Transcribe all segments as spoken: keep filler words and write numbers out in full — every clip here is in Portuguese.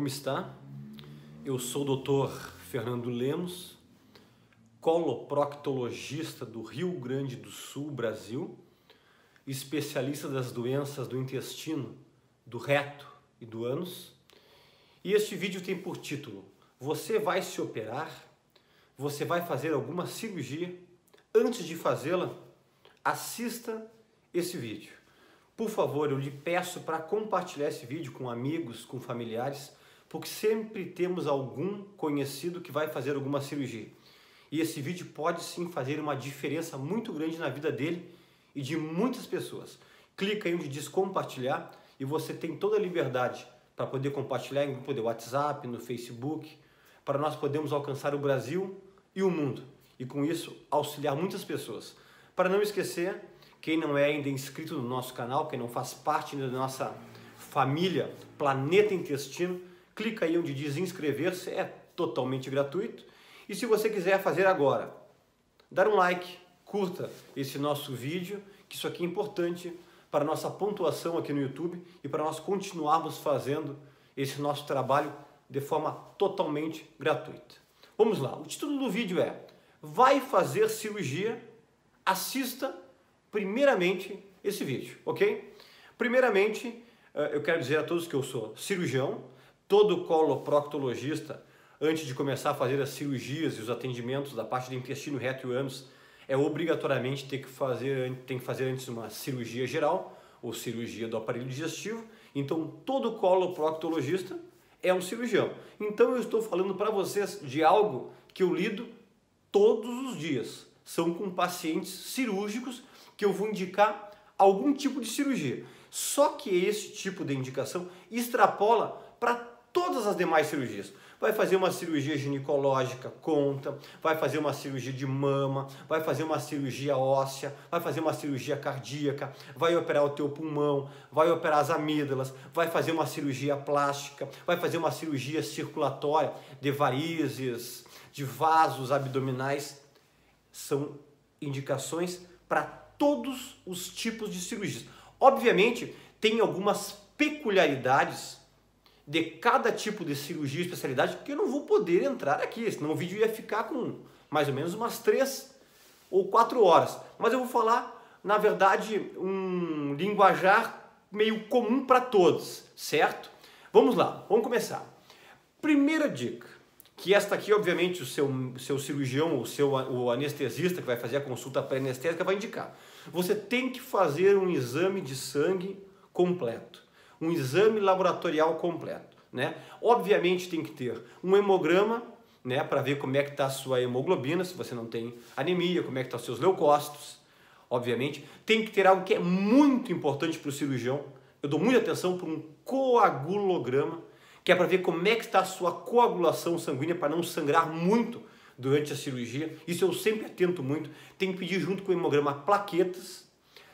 como está? Eu sou o doutor Fernando Lemos, coloproctologista do Rio Grande do Sul, Brasil, especialista das doenças do intestino, do reto e do ânus. E este vídeo tem por título: você vai se operar? Você vai fazer alguma cirurgia? Antes de fazê-la, assista esse vídeo. Por favor, eu lhe peço para compartilhar esse vídeo com amigos, com familiares, porque sempre temos algum conhecido que vai fazer alguma cirurgia. E esse vídeo pode sim fazer uma diferença muito grande na vida dele e de muitas pessoas. Clica aí onde diz compartilhar e você tem toda a liberdade para poder compartilhar em grupo de WhatsApp, no Facebook, para nós podermos alcançar o Brasil e o mundo. E com isso auxiliar muitas pessoas. Para não esquecer, quem não é ainda inscrito no nosso canal, quem não faz parte da nossa família Planeta Intestino, clica aí onde diz inscrever-se, é totalmente gratuito. E se você quiser fazer agora, dar um like, curta esse nosso vídeo, que isso aqui é importante para a nossa pontuação aqui no YouTube e para nós continuarmos fazendo esse nosso trabalho de forma totalmente gratuita. Vamos lá, o título do vídeo é: vai fazer cirurgia? Assista primeiramente esse vídeo, ok? Primeiramente, eu quero dizer a todos que eu sou cirurgião. Todo coloproctologista, antes de começar a fazer as cirurgias e os atendimentos da parte do intestino, reto e ânus, é obrigatoriamente ter que fazer, tem que fazer antes uma cirurgia geral ou cirurgia do aparelho digestivo. Então, todo coloproctologista é um cirurgião. Então, eu estou falando para vocês de algo que eu lido todos os dias. São com pacientes cirúrgicos que eu vou indicar algum tipo de cirurgia. Só que esse tipo de indicação extrapola para todas as demais cirurgias. Vai fazer uma cirurgia ginecológica, conta, vai fazer uma cirurgia de mama, vai fazer uma cirurgia óssea, vai fazer uma cirurgia cardíaca, vai operar o teu pulmão, vai operar as amígdalas, vai fazer uma cirurgia plástica, vai fazer uma cirurgia circulatória de varizes, de vasos abdominais. São indicações para todos os tipos de cirurgias. Obviamente, tem algumas peculiaridades de cada tipo de cirurgia e especialidade que eu não vou poder entrar aqui, senão o vídeo ia ficar com mais ou menos umas três ou quatro horas. Mas eu vou falar, na verdade, um linguajar meio comum para todos, certo? Vamos lá, vamos começar. Primeira dica, que esta aqui, obviamente, o seu, seu cirurgião, o seu o anestesista que vai fazer a consulta pré-anestésica vai indicar. Você tem que fazer um exame de sangue completo, um exame laboratorial completo, né? Obviamente tem que ter um hemograma, né, para ver como é que está a sua hemoglobina, se você não tem anemia, como é que estão os seus leucócitos. Obviamente tem que ter algo que é muito importante para o cirurgião. Eu dou muita atenção para um coagulograma, que é para ver como é que está a sua coagulação sanguínea, para não sangrar muito durante a cirurgia. Isso eu sempre atento muito. Tem que pedir junto com o hemograma plaquetas,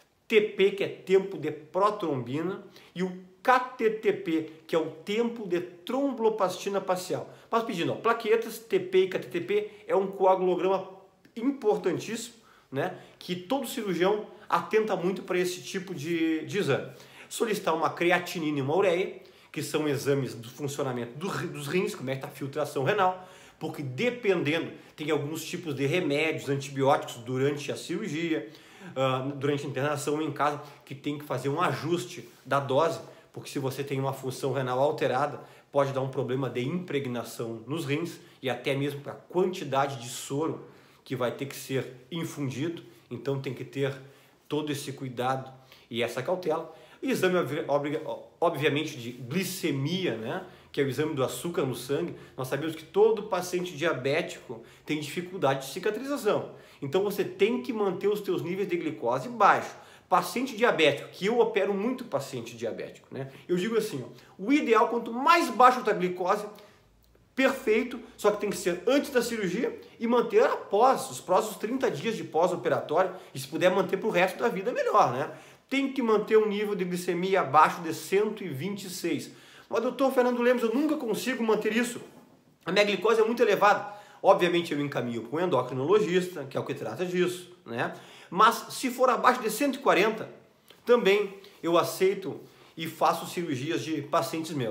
T P, que é tempo de protrombina, e o K T T P, que é o tempo de tromboplastina parcial. Mas pedindo, ó, plaquetas, T P e K T T P é um coagulograma importantíssimo, né, que todo cirurgião atenta muito para esse tipo de, de exame. Solicitar uma creatinina e uma ureia, que são exames do funcionamento do, dos rins, como é que está a filtração renal, porque dependendo, tem alguns tipos de remédios, antibióticos durante a cirurgia, uh, durante a internação em casa, que tem que fazer um ajuste da dose, porque se você tem uma função renal alterada, pode dar um problema de impregnação nos rins e até mesmo para a quantidade de soro que vai ter que ser infundido. Então tem que ter todo esse cuidado e essa cautela. Exame, obviamente, de glicemia, né, que é o exame do açúcar no sangue. Nós sabemos que todo paciente diabético tem dificuldade de cicatrização. Então você tem que manter os teus níveis de glicose baixos. Paciente diabético, que eu opero muito paciente diabético, né? Eu digo assim, ó, o ideal, quanto mais baixo a glicose, perfeito, só que tem que ser antes da cirurgia e manter após, os próximos trinta dias de pós-operatório, e se puder manter para o resto da vida, melhor, né? Tem que manter um nível de glicemia abaixo de cento e vinte e seis. Mas, doutor Fernando Lemos, eu nunca consigo manter isso. A minha glicose é muito elevada. Obviamente, eu encaminho para um endocrinologista, que é o que trata disso, né? Mas, se for abaixo de cento e quarenta, também eu aceito e faço cirurgias de pacientes meus.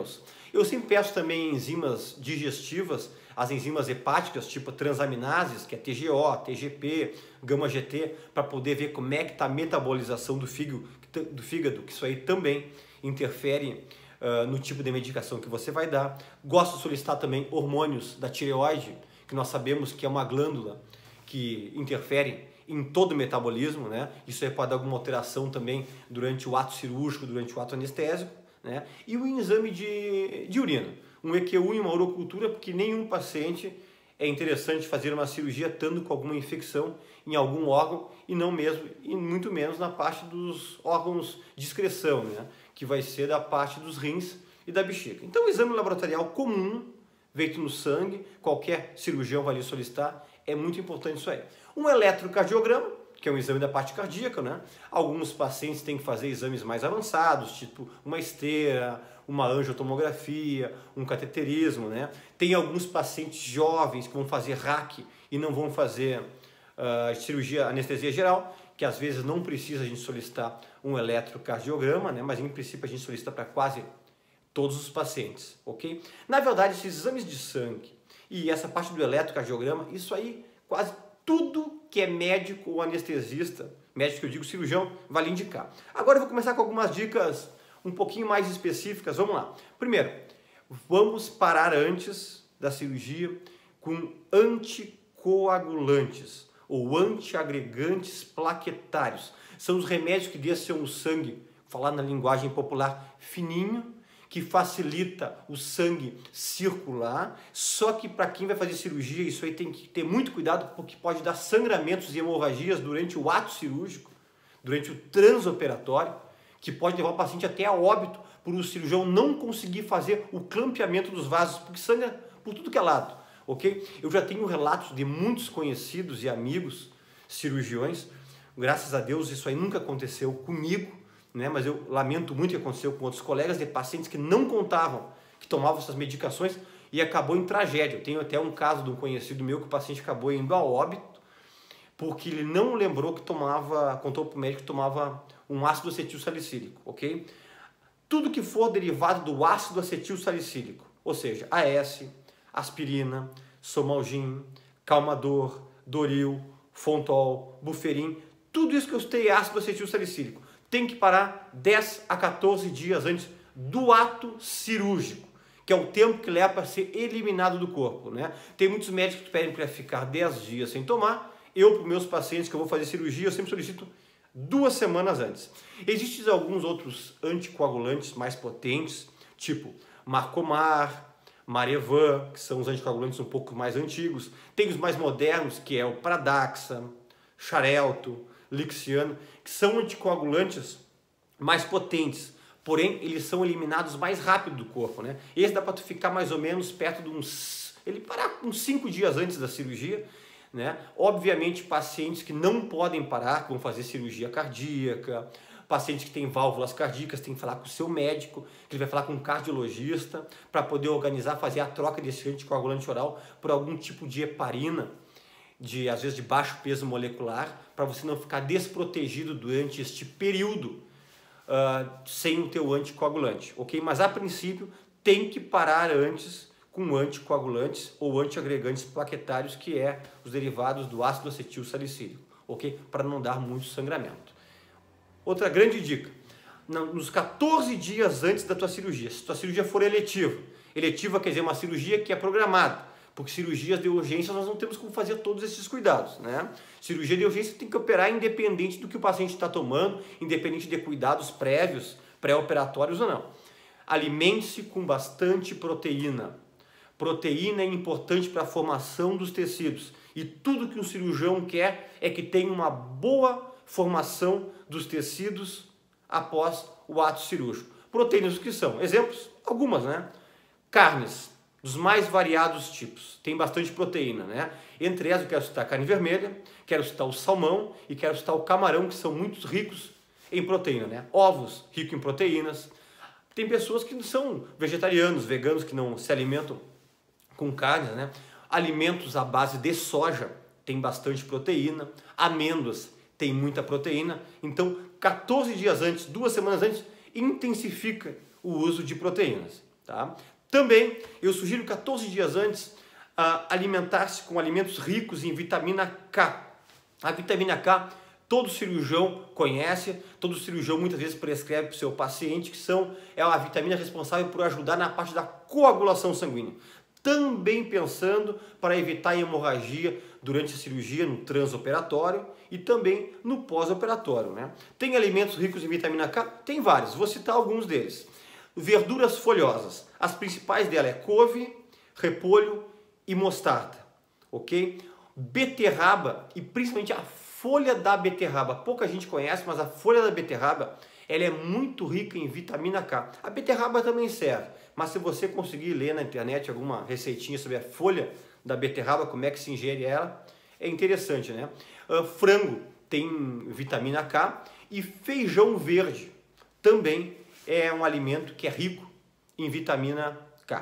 Eu sempre peço também enzimas digestivas, as enzimas hepáticas, tipo transaminases, que é T G O, T G P, gama G T, para poder ver como é que está a metabolização do fígado, do fígado, que isso aí também interfere uh, no tipo de medicação que você vai dar. Gosto de solicitar também hormônios da tireoide, que nós sabemos que é uma glândula que interfere em todo o metabolismo, né? Isso aí pode dar alguma alteração também durante o ato cirúrgico, durante o ato anestésico, né? E o exame de, de urina, um E Q U e uma urocultura, porque nenhum paciente é interessante fazer uma cirurgia estando com alguma infecção em algum órgão e não mesmo, e muito menos na parte dos órgãos de excreção, né? Que vai ser da parte dos rins e da bexiga. Então o exame laboratorial comum, feito no sangue, qualquer cirurgião vai lhe solicitar, é muito importante isso aí. Um eletrocardiograma, que é um exame da parte cardíaca, né? Alguns pacientes têm que fazer exames mais avançados, tipo uma esteira, uma angiotomografia, um cateterismo, né? Tem alguns pacientes jovens que vão fazer R A C e não vão fazer uh, cirurgia, anestesia geral, que às vezes não precisa a gente solicitar um eletrocardiograma, né? Mas em princípio a gente solicita para quase todos os pacientes, ok? Na verdade, esses exames de sangue e essa parte do eletrocardiograma, isso aí quase tudo que é médico ou anestesista, médico que eu digo cirurgião, vai lhe indicar. Agora eu vou começar com algumas dicas um pouquinho mais específicas. Vamos lá. Primeiro, vamos parar antes da cirurgia com anticoagulantes ou antiagregantes plaquetários. São os remédios que deixam o sangue, falar na linguagem popular, fininho, que facilita o sangue circular, só que para quem vai fazer cirurgia, isso aí tem que ter muito cuidado, porque pode dar sangramentos e hemorragias durante o ato cirúrgico, durante o transoperatório, que pode levar o paciente até a óbito, por o cirurgião não conseguir fazer o clampeamento dos vasos, porque sangra por tudo que é lado, ok? Eu já tenho relatos de muitos conhecidos e amigos cirurgiões, graças a Deus isso aí nunca aconteceu comigo, né? Mas eu lamento muito que aconteceu com outros colegas de pacientes que não contavam que tomavam essas medicações e acabou em tragédia. Eu tenho até um caso de um conhecido meu que o paciente acabou indo a óbito porque ele não lembrou que tomava, contou para o médico que tomava um ácido acetil salicílico, ok? Tudo que for derivado do ácido acetil salicílico, ou seja, A S, aspirina, Somalgin, Calmador, Doril, Fontol, Buferin, tudo isso que eu citei é ácido acetil salicílico. Tem que parar dez a quatorze dias antes do ato cirúrgico, que é o tempo que leva para ser eliminado do corpo, né? Tem muitos médicos que pedem para ficar dez dias sem tomar. Eu, para os meus pacientes que eu vou fazer cirurgia, eu sempre solicito duas semanas antes. Existem alguns outros anticoagulantes mais potentes, tipo Marcomar, Marevan, que são os anticoagulantes um pouco mais antigos. Tem os mais modernos, que é o Pradaxa, Xarelto, Lixiano, que são anticoagulantes mais potentes, porém eles são eliminados mais rápido do corpo, né? Esse dá para tu ficar mais ou menos perto de uns, ele parar uns cinco dias antes da cirurgia, né? Obviamente pacientes que não podem parar, que vão fazer cirurgia cardíaca, pacientes que têm válvulas cardíacas, tem que falar com o seu médico, que ele vai falar com um cardiologista para poder organizar, fazer a troca desse anticoagulante oral por algum tipo de heparina, de às vezes de baixo peso molecular, para você não ficar desprotegido durante este período uh, sem o teu anticoagulante, ok? Mas a princípio tem que parar antes com anticoagulantes ou antiagregantes plaquetários, que é os derivados do ácido acetil salicílico, ok? Para não dar muito sangramento. Outra grande dica, nos quatorze dias antes da tua cirurgia, se tua cirurgia for eletiva, eletiva quer dizer uma cirurgia que é programada, porque cirurgias de urgência nós não temos como fazer todos esses cuidados, né? Cirurgia de urgência tem que operar independente do que o paciente está tomando, independente de cuidados prévios, pré-operatórios ou não. Alimente-se com bastante proteína. Proteína é importante para a formação dos tecidos e tudo que um cirurgião quer é que tenha uma boa formação dos tecidos após o ato cirúrgico. Proteínas que são? Exemplos? Algumas, né? Carnes dos mais variados tipos, tem bastante proteína, né? Entre elas eu quero citar a carne vermelha, quero citar o salmão e quero citar o camarão, que são muito ricos em proteína, né? Ovos, ricos em proteínas. Tem pessoas que são vegetarianos, veganos, que não se alimentam com carnes, né? Alimentos à base de soja tem bastante proteína, amêndoas tem muita proteína, então quatorze dias antes, duas semanas antes, intensifica o uso de proteínas, tá? Também eu sugiro quatorze dias antes uh, alimentar-se com alimentos ricos em vitamina K. A vitamina K todo cirurgião conhece, todo cirurgião muitas vezes prescreve para o seu paciente, que são, é a vitamina responsável por ajudar na parte da coagulação sanguínea. Também pensando para evitar hemorragia durante a cirurgia, no transoperatório e também no pós-operatório, né? Tem alimentos ricos em vitamina K? Tem vários, vou citar alguns deles. Verduras folhosas, as principais delas é couve, repolho e mostarda, ok? Beterraba e principalmente a folha da beterraba, pouca gente conhece, mas a folha da beterraba ela é muito rica em vitamina K. A beterraba também serve, mas se você conseguir ler na internet alguma receitinha sobre a folha da beterraba, como é que se ingere ela, é interessante, né? Uh, frango tem vitamina K e feijão verde também é um alimento que é rico em vitamina K.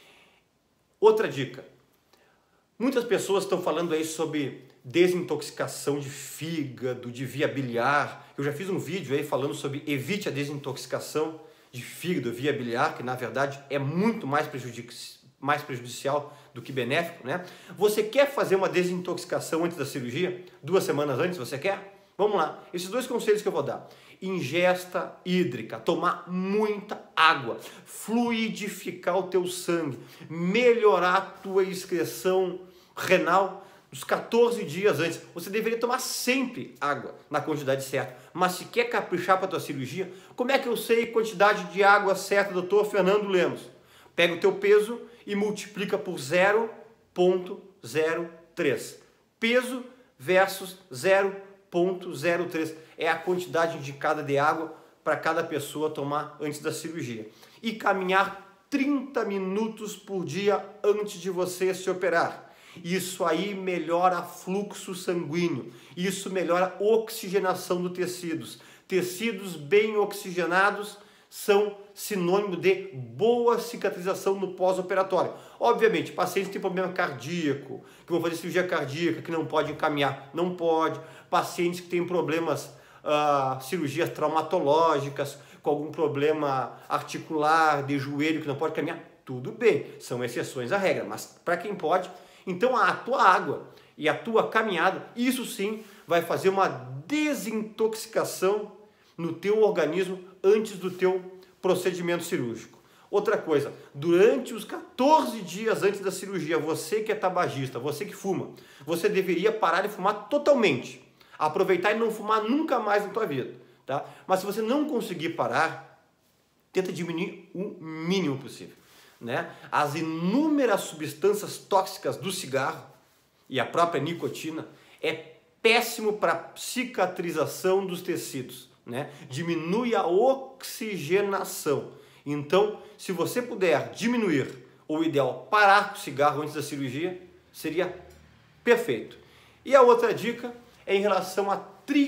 Outra dica, muitas pessoas estão falando aí sobre desintoxicação de fígado, de via biliar. Eu já fiz um vídeo aí falando sobre evite a desintoxicação de fígado, via biliar, que na verdade é muito mais, prejudici mais prejudicial do que benéfico, né? Você quer fazer uma desintoxicação antes da cirurgia? Duas semanas antes, você quer? Vamos lá, esses dois conselhos que eu vou dar. Ingesta hídrica, tomar muita água, fluidificar o teu sangue, melhorar a tua excreção renal os quatorze dias antes. Você deveria tomar sempre água na quantidade certa. Mas se quer caprichar para a tua cirurgia, como é que eu sei a quantidade de água certa, doutor Fernando Lemos? Pega o teu peso e multiplica por zero vírgula zero três. Peso versus zero vírgula zero três é a quantidade indicada de água para cada pessoa tomar antes da cirurgia. E caminhar trinta minutos por dia antes de você se operar. Isso aí melhora fluxo sanguíneo, isso melhora a oxigenação dos tecidos. Tecidos bem oxigenados são sinônimo de boa cicatrização no pós-operatório. Obviamente, pacientes que têm problema cardíaco, que vão fazer cirurgia cardíaca, que não podem caminhar, não pode. Pacientes que têm problemas, uh, cirurgias traumatológicas, com algum problema articular, de joelho, que não pode caminhar, tudo bem, são exceções à regra, mas para quem pode, então a tua água e a tua caminhada, isso sim vai fazer uma desintoxicação no teu organismo antes do teu procedimento cirúrgico. Outra coisa, durante os quatorze dias antes da cirurgia, você que é tabagista, você que fuma, você deveria parar de fumar totalmente, aproveitar e não fumar nunca mais na tua vida, tá? Mas se você não conseguir parar, tenta diminuir o mínimo possível. Né? As inúmeras substâncias tóxicas do cigarro e a própria nicotina é péssimo para a cicatrização dos tecidos, né? Diminui a oxigenação. Então, se você puder diminuir, ou ideal, parar com o cigarro antes da cirurgia, seria perfeito. E a outra dica é em relação à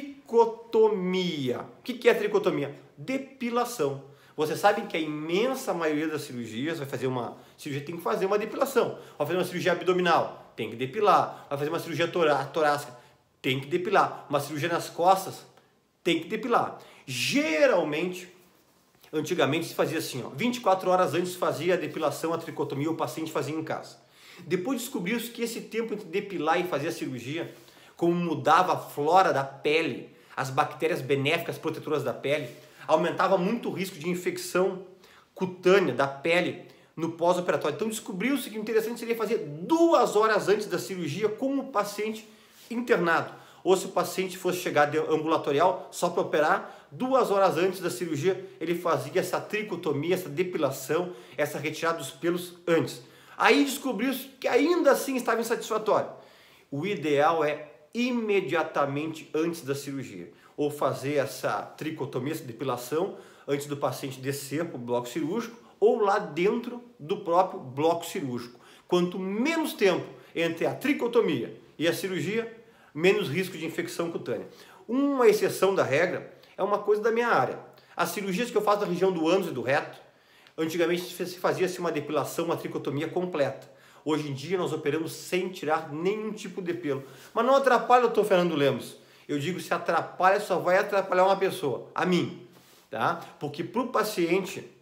tricotomia. O que é a tricotomia? Depilação. Vocês sabem que a imensa maioria das cirurgias vai fazer uma cirurgia, tem que fazer uma depilação. Vai fazer uma cirurgia abdominal, tem que depilar. Vai fazer uma cirurgia torá, torácica, tem que depilar. Uma cirurgia nas costas, tem que depilar. Geralmente, antigamente se fazia assim, ó, vinte e quatro horas antes fazia a depilação, a tricotomia, o paciente fazia em casa. Depois descobriu-se que esse tempo entre depilar e fazer a cirurgia, como mudava a flora da pele, as bactérias benéficas protetoras da pele, aumentava muito o risco de infecção cutânea da pele no pós-operatório. Então descobriu-se que o interessante seria fazer duas horas antes da cirurgia com o paciente internado. Ou se o paciente fosse chegar de ambulatorial só para operar, duas horas antes da cirurgia ele fazia essa tricotomia, essa depilação, essa retirada dos pelos antes. Aí descobriu-se que ainda assim estava insatisfatório. O ideal é imediatamente antes da cirurgia, ou fazer essa tricotomia, essa depilação, antes do paciente descer para o bloco cirúrgico, ou lá dentro do próprio bloco cirúrgico. Quanto menos tempo entre a tricotomia e a cirurgia, menos risco de infecção cutânea. Uma exceção da regra é uma coisa da minha área. As cirurgias que eu faço na região do ânus e do reto, antigamente se fazia-se uma depilação, uma tricotomia completa. Hoje em dia nós operamos sem tirar nenhum tipo de pelo. Mas não atrapalha, doutor Fernando Lemos. Eu digo, se atrapalha, só vai atrapalhar uma pessoa, a mim. Tá? Porque para o paciente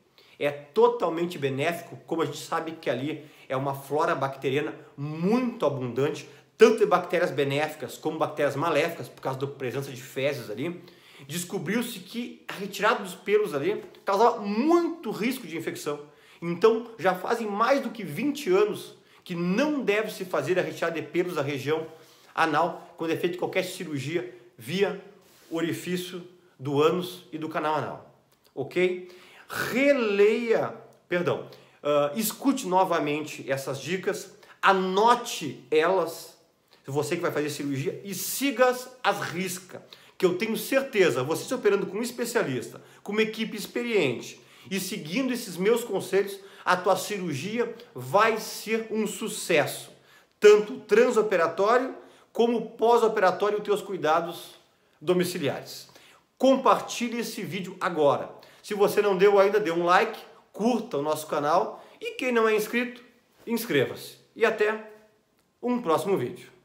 é totalmente benéfico, como a gente sabe que ali é uma flora bacteriana muito abundante, tanto de bactérias benéficas como bactérias maléficas, por causa da presença de fezes ali. Descobriu-se que a retirada dos pelos ali causava muito risco de infecção. Então, já fazem mais do que vinte anos que não deve se fazer a retirada de pelos da região anal quando é feita qualquer cirurgia via orifício do ânus e do canal anal. Ok? Releia, perdão, uh, escute novamente essas dicas, anote elas, você que vai fazer cirurgia, e siga-as às riscas, que eu tenho certeza, você se operando com um especialista, com uma equipe experiente e seguindo esses meus conselhos, a tua cirurgia vai ser um sucesso, tanto transoperatório como pós-operatório e os teus cuidados domiciliares. Compartilhe esse vídeo agora. Se você não deu ainda, dê um like, curta o nosso canal e quem não é inscrito, inscreva-se. E até um próximo vídeo.